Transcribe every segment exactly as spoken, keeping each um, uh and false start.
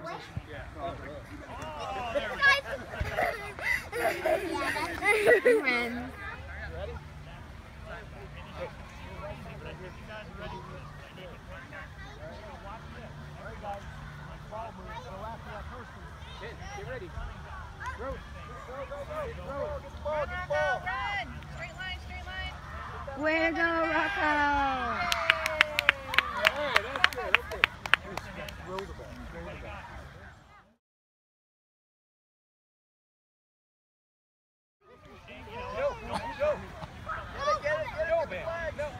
position. Yeah. Oh, Friends. ready? Get ready. Throw. Go, go, go. Throw. Get the ball. Get the ball. Run. Straight line, straight line. Way to go, Rocco. All right, that's good. Okay. Throw the ball. Throw the ball. Go, go. Get it, get it, get it. Go, man. No.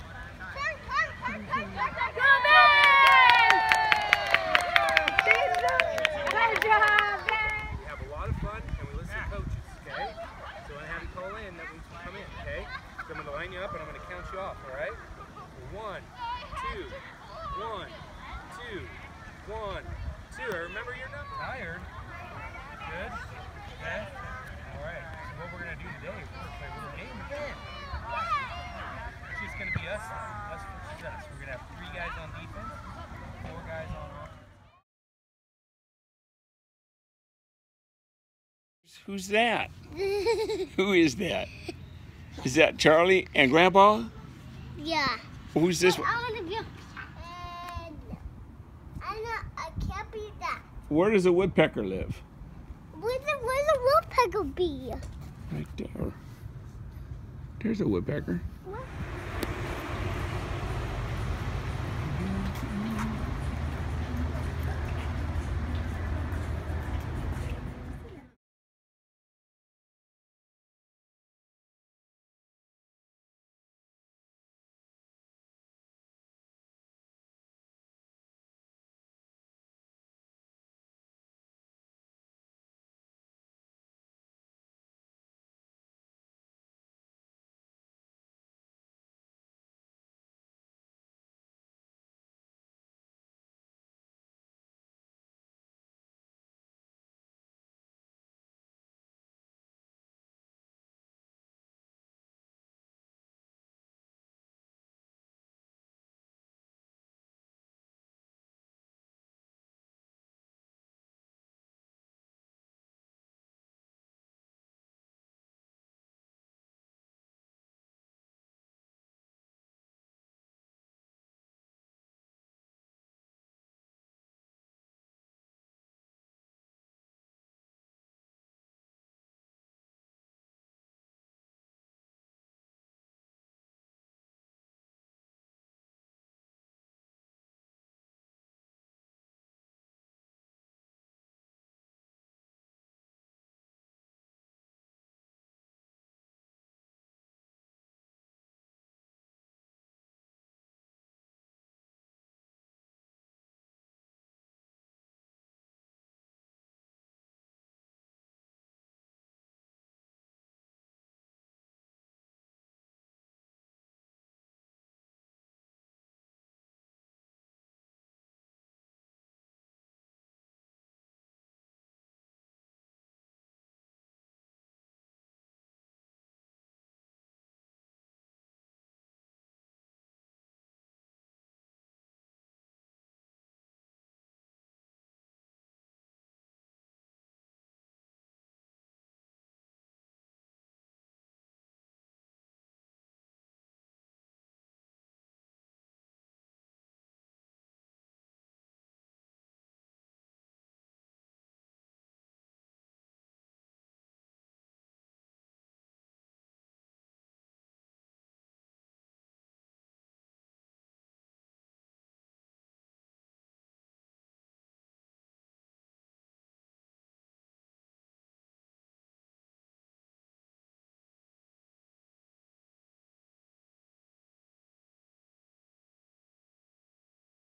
Good job, Ben. We have a lot of fun and we listen to coaches, okay? So when I have you call in, that means you come in, okay? So I'm going to line you up and I'm going to count you off, all right? One, two, one, two, one, two. Remember, you're not tired. Good. Okay. All right. So what we're going to do today, we're going to play a little game again. It's just going to be us, us versus us. We're going to have three guys on defense, four guys on offense. Who's that? Who is that? Is that Charlie and Grandpa? Yeah. Who's this? I want to go. And I know I can't be that. Where does a woodpecker live? Where's the Where's the woodpecker be? Right there. There's a woodpecker. What?